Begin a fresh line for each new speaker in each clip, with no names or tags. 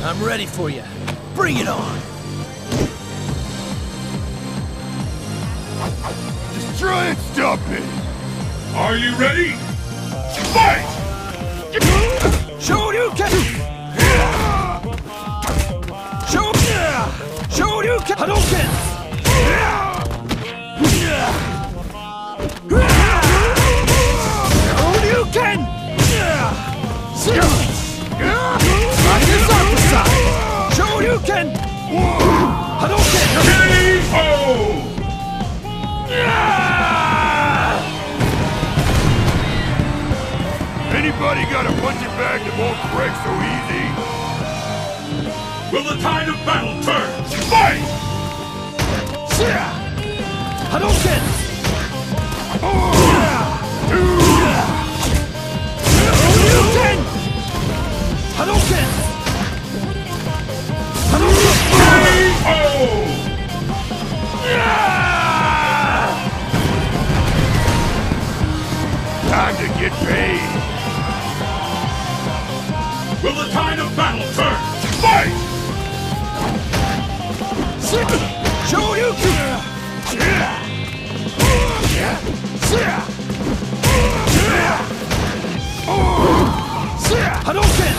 I'm ready for you. Bring it on!
Just try and stop me!
Are you ready? Fight!
Shoryuken! Shoryuken! Hadouken! Shoryuken! Knock this off the side! Shoryuken! Hadouken!
KO!
Anybody got a punching bag that won't break so easy?
Will the tide of battle turn? Fight!
Hadouken! Shoryuken! Hadouken! Hadouken!
KO!
Time to get paid!
Will the tide of battle turn? Fight!
Shoryuken! Hadouken!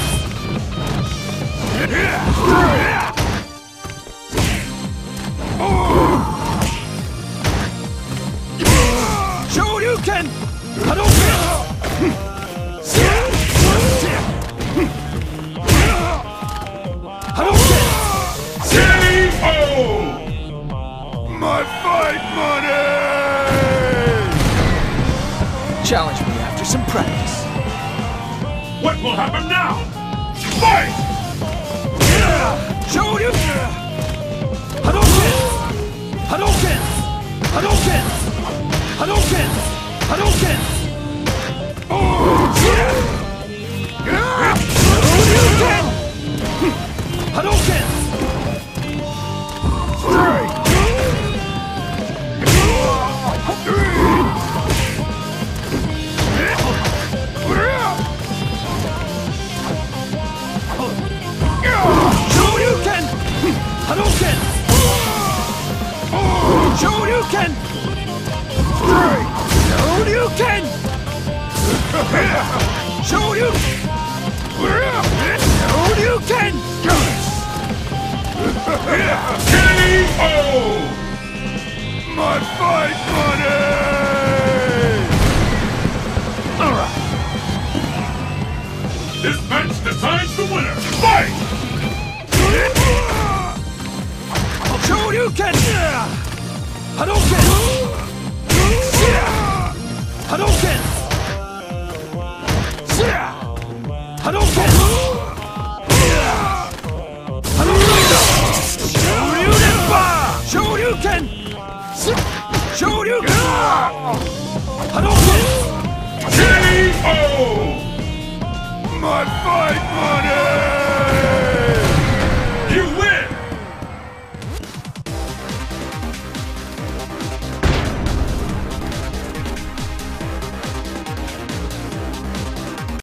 Shoryuken! Hadouken! Hadouken!
KO!
My fight money!
Challenge me after some practice.
What will happen now? Fight!
Shoryuken! Hadouken! Hadouken! Hadouken! Hadouken! Hadouken! Shoryuken! Hadouken!
Straight!
Shoryuken! Hadouken! Shoryuken!
Straight!
Shoryuken! Shoryuken! Shoryuken!
KO!
My fight money!
Alright!
This match decides the winner. Fight!
Shoryuken! Hadouken! Hadouken! Hadouken! Shoryuken! Shoryuken! Hadouken!
KO!
My fight money!